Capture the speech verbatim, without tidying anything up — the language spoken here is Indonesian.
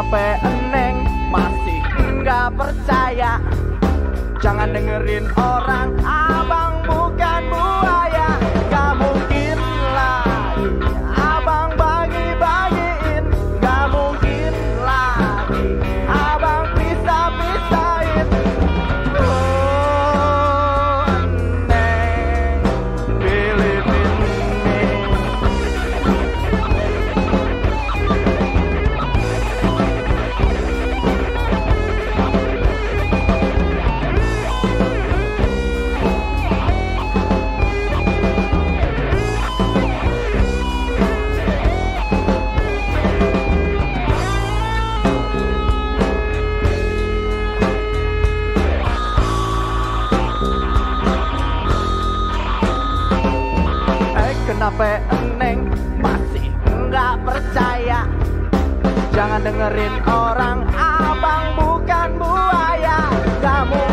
kenapa Neng masih nggak percaya? Jangan dengerin orang, abang bukan buaya. Gak mungkin lagi abang bagi-bagiin, gak mungkin lagi abang pisah-pisahin. Oh Neng, believe in me. Kenapa Neng masih nggak percaya? Jangan dengerin orang, abang bukan buaya. Kamu